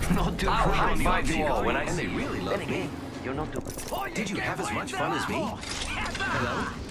Not too I'll far on find the you all when I and see they you. really love me. You're not too... Did you have as much fun as me? Hello?